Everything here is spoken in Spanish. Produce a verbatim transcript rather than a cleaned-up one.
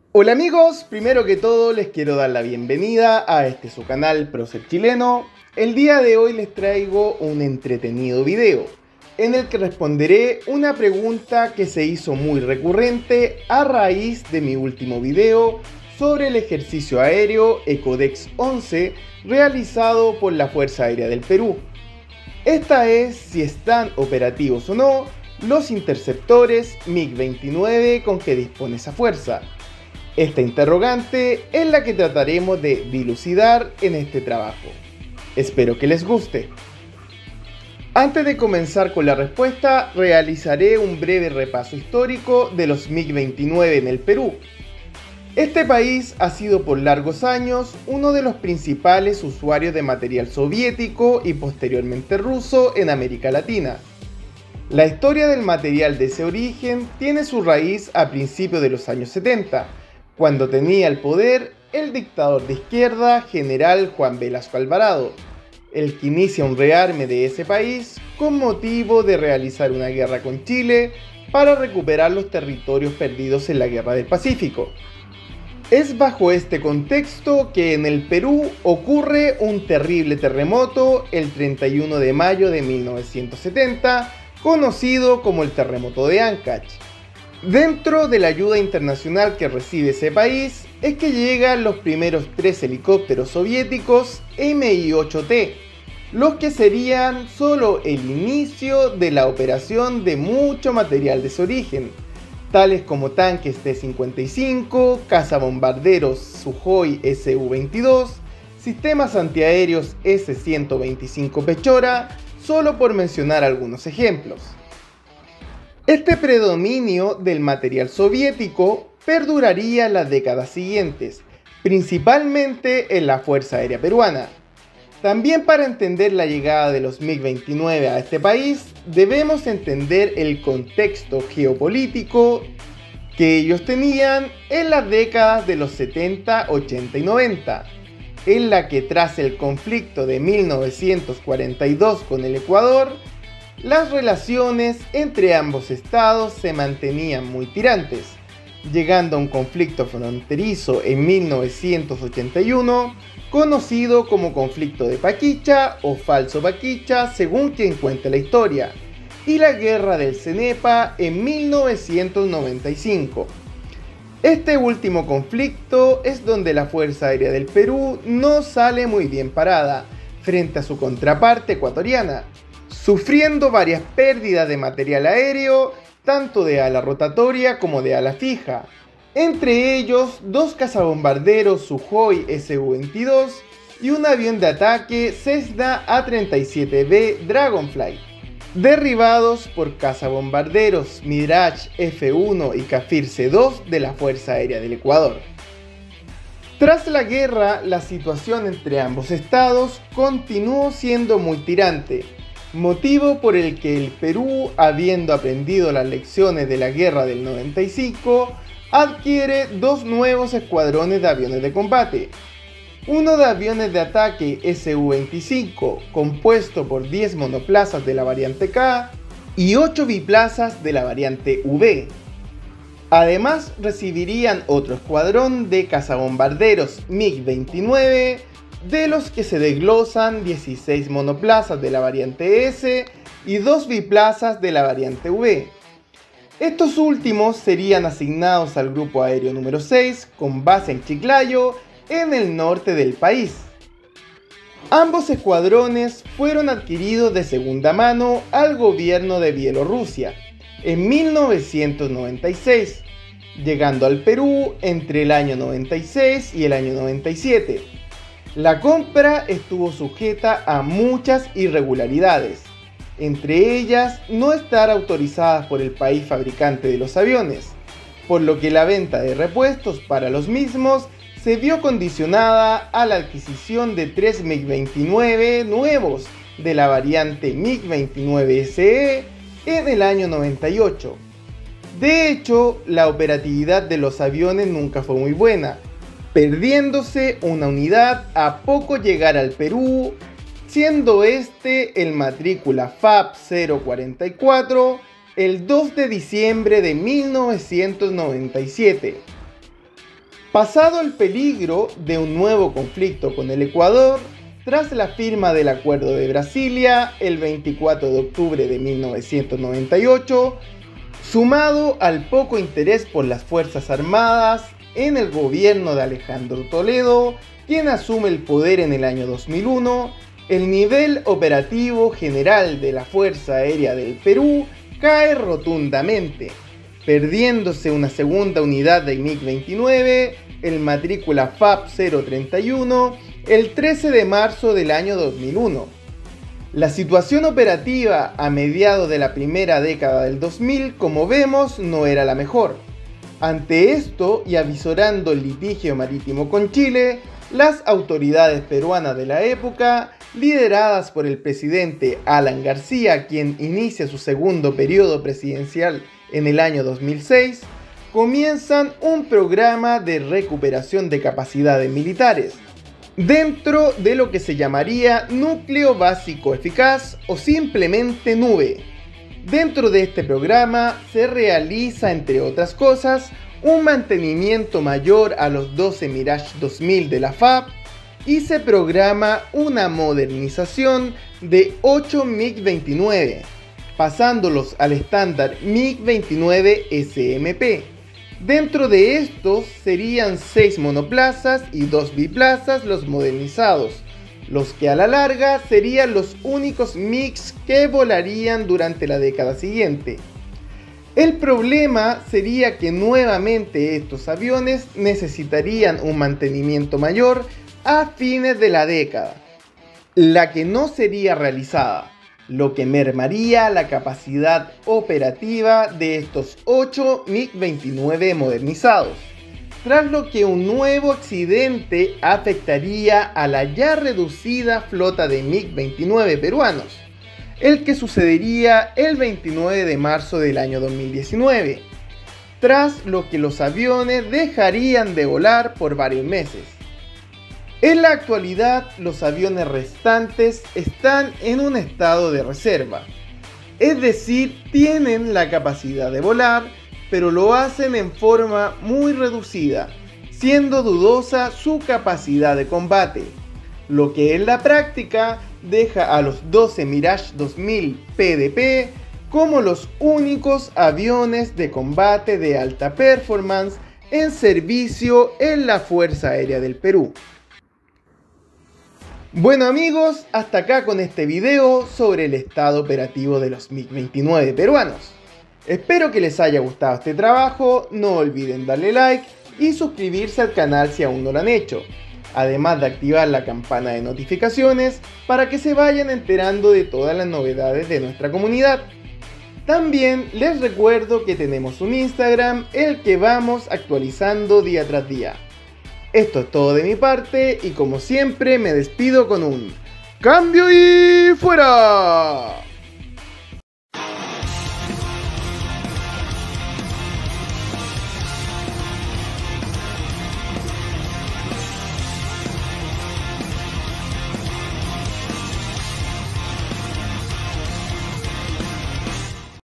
Hola amigos, primero que todo les quiero dar la bienvenida a este su canal Prócer Chileno. El día de hoy les traigo un entretenido video en el que responderé una pregunta que se hizo muy recurrente a raíz de mi último video sobre el ejercicio aéreo ECODEX once realizado por la Fuerza Aérea del Perú. Esta es si están operativos o no los interceptores MiG veintinueve con que dispone esa fuerza. Esta interrogante es la que trataremos de dilucidar en este trabajo. Espero que les guste. Antes de comenzar con la respuesta, realizaré un breve repaso histórico de los MiG veintinueve en el Perú. Este país ha sido por largos años uno de los principales usuarios de material soviético y posteriormente ruso en América Latina. La historia del material de ese origen tiene su raíz a principios de los años setenta, cuando tenía el poder el dictador de izquierda general Juan Velasco Alvarado, el que inicia un rearme de ese país con motivo de realizar una guerra con Chile para recuperar los territorios perdidos en la Guerra del Pacífico. Es bajo este contexto que en el Perú ocurre un terrible terremoto el treinta y uno de mayo de mil novecientos setenta, conocido como el terremoto de Áncash. Dentro de la ayuda internacional que recibe ese país es que llegan los primeros tres helicópteros soviéticos M I ocho T, los que serían solo el inicio de la operación de mucho material de ese origen, tales como tanques T cincuenta y cinco, cazabombarderos Sukhoi S U veintidós, sistemas antiaéreos S ciento veinticinco Pechora, solo por mencionar algunos ejemplos. Este predominio del material soviético perduraría las décadas siguientes, principalmente en la Fuerza Aérea Peruana. También para entender la llegada de los MiG veintinueve a este país, debemos entender el contexto geopolítico que ellos tenían en las décadas de los setenta, ochenta y noventa, en la que tras el conflicto de mil novecientos cuarenta y dos con el Ecuador, las relaciones entre ambos estados se mantenían muy tirantes, llegando a un conflicto fronterizo en mil novecientos ochenta y uno, conocido como conflicto de Paquicha o falso Paquicha según quien cuente la historia, y la guerra del Cenepa en mil novecientos noventa y cinco. Este último conflicto es donde la Fuerza Aérea del Perú no sale muy bien parada frente a su contraparte ecuatoriana, sufriendo varias pérdidas de material aéreo, tanto de ala rotatoria como de ala fija, entre ellos dos cazabombarderos Sukhoi S U veintidós y un avión de ataque Cessna A treinta y siete B Dragonfly, derribados por cazabombarderos Mirage F uno y Kafir C dos de la Fuerza Aérea del Ecuador. Tras la guerra, la situación entre ambos estados continuó siendo muy tirante, motivo por el que el Perú, habiendo aprendido las lecciones de la guerra del noventa y cinco, adquiere dos nuevos escuadrones de aviones de combate. Uno de aviones de ataque S U veinticinco, compuesto por diez monoplazas de la variante K y ocho biplazas de la variante V. Además, recibirían otro escuadrón de cazabombarderos MiG veintinueve, de los que se desglosan dieciséis monoplazas de la variante S y dos biplazas de la variante V. Estos últimos serían asignados al Grupo Aéreo número seis con base en Chiclayo, en el norte del país. Ambos escuadrones fueron adquiridos de segunda mano al gobierno de Bielorrusia en mil novecientos noventa y seis, llegando al Perú entre el año noventa y seis y el año noventa y siete. La compra estuvo sujeta a muchas irregularidades, entre ellas no estar autorizadas por el país fabricante de los aviones, por lo que la venta de repuestos para los mismos se vio condicionada a la adquisición de tres MiG veintinueve nuevos de la variante MiG veintinueve S E en el año noventa y ocho. De hecho, la operatividad de los aviones nunca fue muy buena, perdiéndose una unidad a poco llegar al Perú, siendo este el matrícula F A P cero cuarenta y cuatro el dos de diciembre de mil novecientos noventa y siete. Pasado el peligro de un nuevo conflicto con el Ecuador, tras la firma del Acuerdo de Brasilia el veinticuatro de octubre de mil novecientos noventa y ocho, sumado al poco interés por las Fuerzas Armadas en el gobierno de Alejandro Toledo, quien asume el poder en el año dos mil uno, el nivel operativo general de la Fuerza Aérea del Perú cae rotundamente, perdiéndose una segunda unidad de MiG veintinueve, el matrícula F A P cero treinta y uno, el trece de marzo del año dos mil uno. La situación operativa a mediados de la primera década del dos mil, como vemos, no era la mejor. Ante esto, y avisorando el litigio marítimo con Chile, las autoridades peruanas de la época, lideradas por el presidente Alan García, quien inicia su segundo periodo presidencial en el año dos mil seis, comienzan un programa de recuperación de capacidades militares, dentro de lo que se llamaría Núcleo Básico Eficaz o simplemente Nube. Dentro de este programa se realiza, entre otras cosas, un mantenimiento mayor a los doce Mirage dos mil de la F A P y se programa una modernización de ocho MiG veintinueve, pasándolos al estándar MiG veintinueve S M P. Dentro de estos serían seis monoplazas y dos biplazas los modernizados, los que a la larga serían los únicos MiGs que volarían durante la década siguiente. El problema sería que nuevamente estos aviones necesitarían un mantenimiento mayor a fines de la década, la que no sería realizada, lo que mermaría la capacidad operativa de estos ocho MiG veintinueve modernizados, tras lo que un nuevo accidente afectaría a la ya reducida flota de MiG veintinueve peruanos, el que sucedería el veintinueve de marzo del año dos mil diecinueve, tras lo que los aviones dejarían de volar por varios meses. En la actualidad, los aviones restantes están en un estado de reserva, es decir, tienen la capacidad de volar, pero lo hacen en forma muy reducida, siendo dudosa su capacidad de combate, lo que en la práctica deja a los doce Mirage dos mil P D P como los únicos aviones de combate de alta performance en servicio en la Fuerza Aérea del Perú. Bueno amigos, hasta acá con este video sobre el estado operativo de los MiG veintinueve peruanos. Espero que les haya gustado este trabajo, no olviden darle like y suscribirse al canal si aún no lo han hecho, además de activar la campana de notificaciones para que se vayan enterando de todas las novedades de nuestra comunidad. También les recuerdo que tenemos un Instagram, el que vamos actualizando día tras día. Esto es todo de mi parte y como siempre me despido con un ¡cambio y fuera!